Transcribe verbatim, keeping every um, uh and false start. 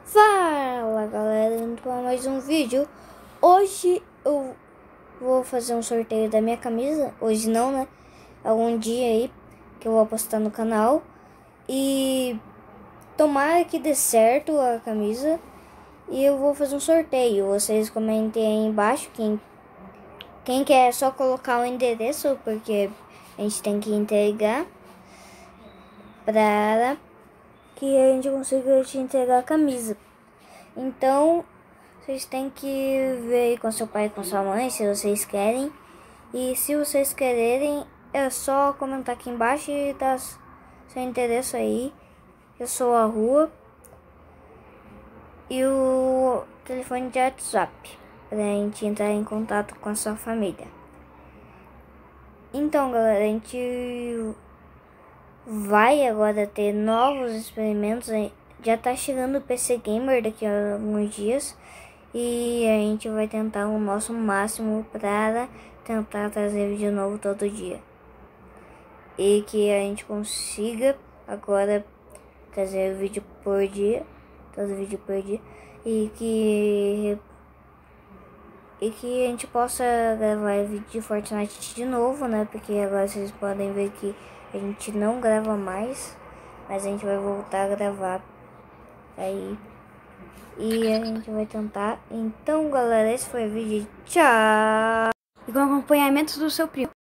Fala galera, indo para mais um vídeo. Hoje eu vou fazer um sorteio da minha camisa. Hoje não, né? Algum dia aí que eu vou postar no canal. E tomara que dê certo a camisa. E eu vou fazer um sorteio. Vocês comentem aí embaixo quem, quem quer só colocar o endereço, porque a gente tem que entregar para que a gente consiga te entregar a camisa. Então, vocês têm que ver com seu pai e com sua mãe, se vocês querem. E se vocês quererem, é só comentar aqui embaixo e dar seu endereço aí. Eu sou a rua e o telefone de WhatsApp, pra gente entrar em contato com a sua família. Então, galera, a gente vai agora ter novos experimentos. Já tá chegando o P C Gamer daqui a alguns dias. E a gente vai tentar o nosso máximo para tentar trazer vídeo novo todo dia. E que a gente consiga agora trazer vídeo por dia. Todo vídeo por dia. E que... E que a gente possa gravar vídeo de Fortnite de novo, né? Porque agora vocês podem ver que a gente não grava mais. Mas a gente vai voltar a gravar aí. E a gente vai tentar. Então, galera, esse foi o vídeo. Tchau! E com acompanhamento do seu primo.